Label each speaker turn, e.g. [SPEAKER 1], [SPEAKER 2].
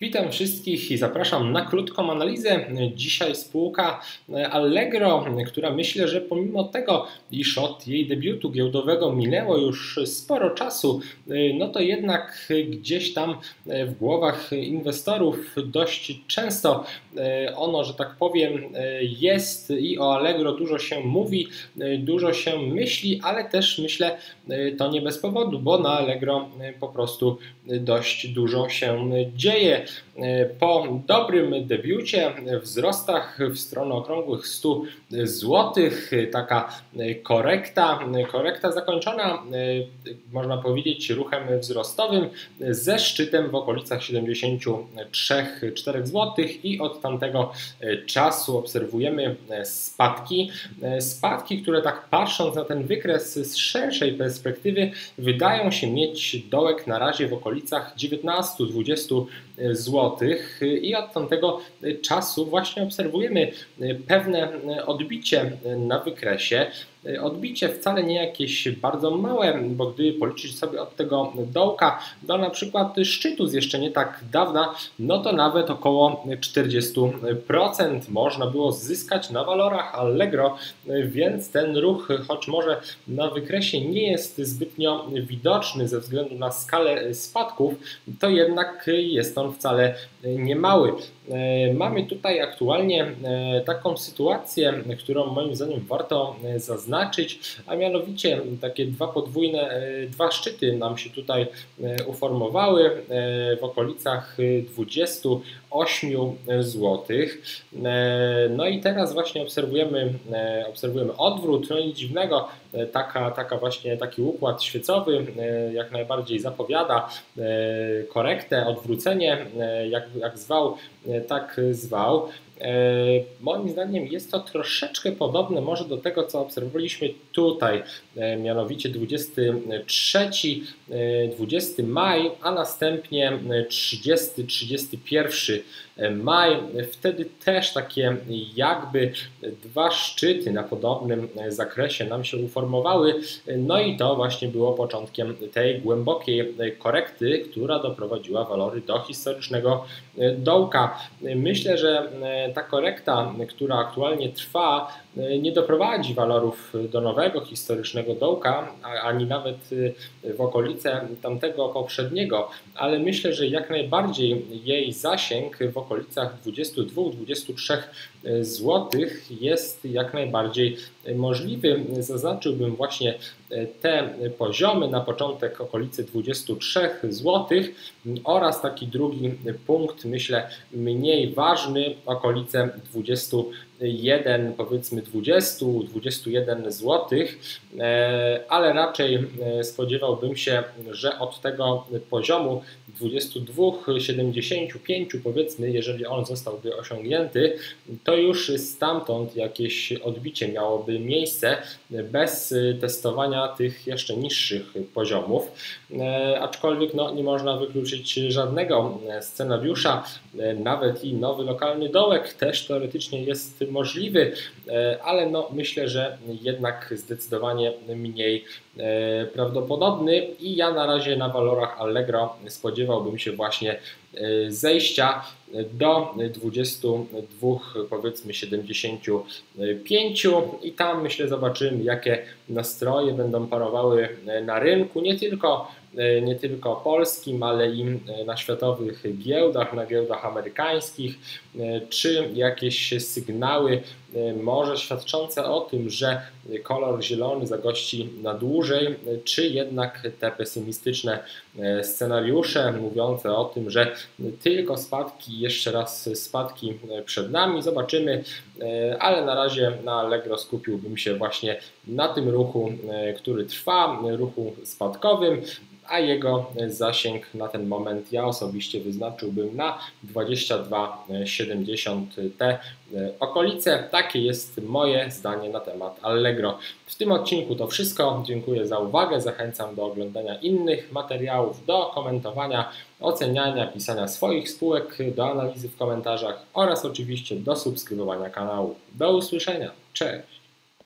[SPEAKER 1] Witam wszystkich i zapraszam na krótką analizę. Dzisiaj spółka Allegro, która myślę, że pomimo tego, iż od jej debiutu giełdowego minęło już sporo czasu, no to jednak gdzieś tam w głowach inwestorów dość często ono, że tak powiem, jest i o Allegro dużo się mówi, dużo się myśli, ale też myślę, to nie bez powodu, bo na Allegro po prostu dość dużo się dzieje. Po dobrym debiucie, wzrostach w stronę okrągłych 100 zł, taka korekta zakończona, można powiedzieć, ruchem wzrostowym ze szczytem w okolicach 73-4 zł i od tamtego czasu obserwujemy spadki, które tak patrząc na ten wykres z szerszej perspektywy wydają się mieć dołek na razie w okolicach 19-20 zł. I od tamtego czasu właśnie obserwujemy pewne odbicie na wykresie. Odbicie wcale nie jakieś bardzo małe, bo gdy policzyć sobie od tego dołka do na przykład szczytu z jeszcze nie tak dawna, no to nawet około 40% można było zyskać na walorach Allegro, więc ten ruch, choć może na wykresie nie jest zbytnio widoczny ze względu na skalę spadków, to jednak jest on wcale nie mały. Mamy tutaj aktualnie taką sytuację, którą moim zdaniem warto zaznaczyć, a mianowicie takie dwa szczyty nam się tutaj uformowały w okolicach 28 zł. No i teraz właśnie obserwujemy odwrót, no nic dziwnego, taki układ świecowy jak najbardziej zapowiada korektę, odwrócenie, jak zwał, tak zwał. Moim zdaniem jest to troszeczkę podobne może do tego, co obserwowaliśmy tutaj, mianowicie 20 maj, a następnie 31 maj. Wtedy też takie jakby dwa szczyty na podobnym zakresie nam się uformowały, no i to właśnie było początkiem tej głębokiej korekty, która doprowadziła walory do historycznego dołka. Myślę, że ta korekta, która aktualnie trwa, nie doprowadzi walorów do nowego historycznego dołka, ani nawet w okolice tamtego poprzedniego, ale myślę, że jak najbardziej jej zasięg w okolicach 22-23 zł jest jak najbardziej możliwy. Zaznaczyłbym właśnie te poziomy na początek okolicy 23 zł oraz taki drugi punkt, myślę, mniej ważny, okolice 21, powiedzmy 20-21 zł, ale raczej spodziewałbym się, że od tego poziomu 22,75 powiedzmy, jeżeli on zostałby osiągnięty, to już stamtąd jakieś odbicie miałoby miejsce bez testowania tych jeszcze niższych poziomów, aczkolwiek no, nie można wykluczyć żadnego scenariusza, nawet i nowy lokalny dołek też teoretycznie jest możliwy, ale no, myślę, że jednak zdecydowanie mniej prawdopodobny i ja na razie na walorach Allegro spodziewałbym się właśnie zejścia do 22, powiedzmy 75 i tam myślę zobaczymy, jakie nastroje będą parowały na rynku, nie tylko polskim, ale i na światowych giełdach, na giełdach amerykańskich, czy jakieś sygnały może świadczące o tym, że kolor zielony zagości na dłużej, czy jednak te pesymistyczne scenariusze mówiące o tym, że tylko spadki, jeszcze raz spadki przed nami, zobaczymy, ale na razie na Allegro skupiłbym się właśnie na tym ruchu, który trwa, ruchu spadkowym, a jego zasięg na ten moment ja osobiście wyznaczyłbym na 22,70 te okolice. Takie jest moje zdanie na temat Allegro. W tym odcinku to wszystko. Dziękuję za uwagę. Zachęcam do oglądania innych materiałów, do komentowania, oceniania, pisania swoich spółek, do analizy w komentarzach oraz oczywiście do subskrybowania kanału. Do usłyszenia. Cześć!